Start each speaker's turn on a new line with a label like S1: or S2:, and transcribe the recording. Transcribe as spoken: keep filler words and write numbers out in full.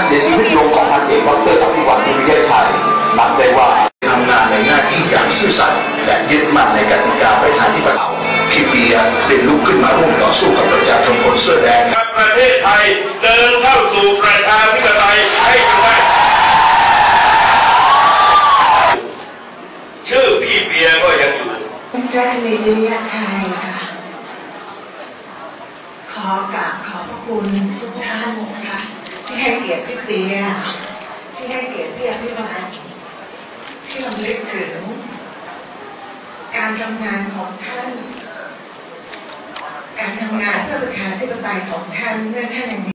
S1: เสียชีวิตลงของพันเอกดร.อภิวัตรวิริยชัยนับได้ว่าทำงานในหน้าที่อย่างซื่อสัตย์และยึดมั่นในกติกาประชาธิปไตยพี่เปียได้ลุกขึ้นมาร่วมต่อสู้กับประชาชนคนเสื้อแดง
S2: ประเทศไทยเดินเข้าสู่ประชาธิปไตยให้ได้ชื่อพี่เปียก็ยังอยู่
S3: ราชวิริยชัยค่ะขอกราบขอบพระคุณทุกท่านนะคะที่ให้เกียรติพี่เปียที่ให้เกียรติพี่อภิวัตรที่รำลึกถึงการทำงานของท่านการทำงานเพื่อประชาธิปไตยของท่านเมื่อท่านยัง